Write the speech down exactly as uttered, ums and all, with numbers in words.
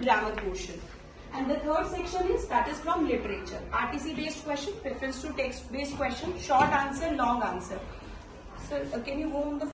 grammar portion. And the third section is that is from literature. R T C based question, reference to text based question, short answer, long answer. Sir, uh, can you go on the